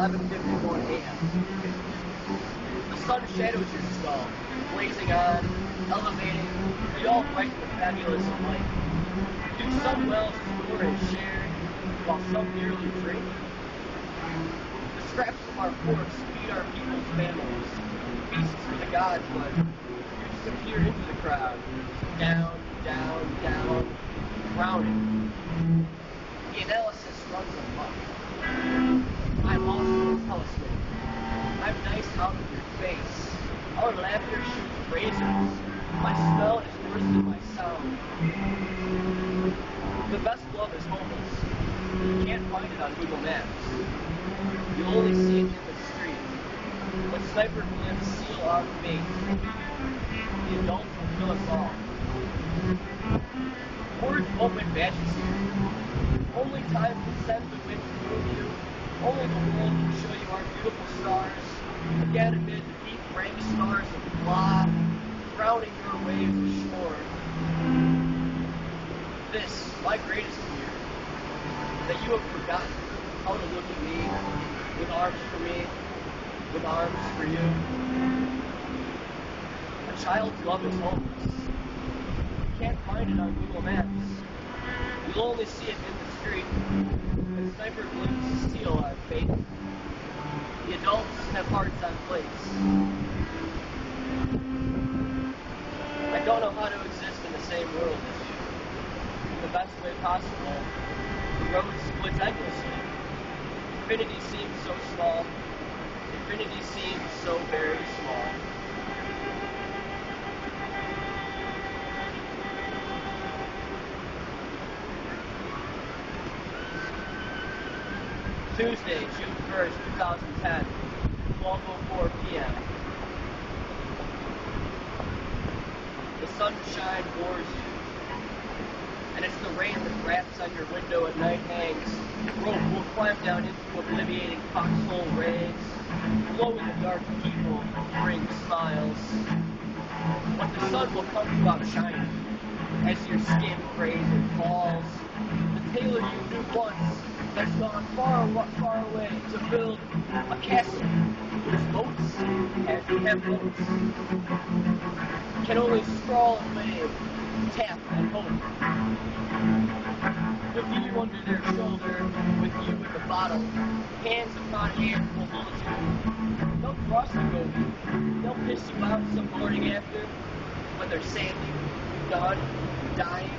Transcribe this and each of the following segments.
11:51 a.m. The sun shadows your skull, blazing on, elevating, the all bright and fabulous of light. Do some wells store and share, while some merely drink? The scraps from our forks feed our people's families, feasts for the gods, but you disappear into the crowd, down, down, down, drowning. The analysis runs amok. I'm lost in the telescope. I'm nice out of your face. Our laughter shoots razors. My smell is worse than my sound. The best love is homeless. You can't find it on Google Maps. You only see it in the street. When sniper bullets seal our fate, the adults will kill us all. Words won't win matches here. Only time can send the wind to move you. Only the world can show you our beautiful stars. Again amid the deep rank stars of blah, crowding your waves ashore. This, my greatest fear, that you have forgotten how to look at me, with arms for me, with arms for you. A child's love is homeless. You can't find it on Google Maps. You'll only see it in the street, and sniper bullets seal our fate. The adults have hearts on plates. I don't know how to exist in the same world as you. In the best way possible, the road splits endlessly. Infinity seems so small. Infinity seems so very small. Tuesday, June 1st, 2010, 12:04 p.m. The sunshine bores you, and it's the rain that raps on your window at night hangs. Rope will climb down into obliviating foxhole rays. Glow in the dark people bring smiles. But the sun will come to outshining as your skin frays and falls. The tailor you knew once has gone far, far away to build a castle whose boats and have boats can only sprawl and wave, tap and hope. With you under their shoulder, with you in the bottle, hands upon hands will hold you. They'll cross you over. They'll piss you out some morning after, when they're sailing, done, dying.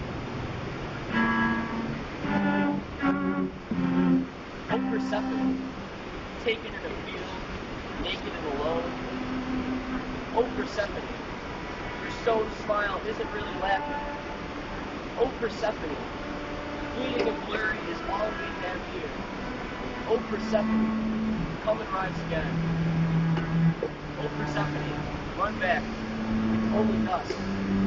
Oh, Persephone, taken in a field, naked and alone. Oh, Persephone, your stone smile isn't really laughing. Oh, Persephone, fleeting and blurry is all we have here. Oh, Persephone, come and rise again. Oh, Persephone, run back, only dust.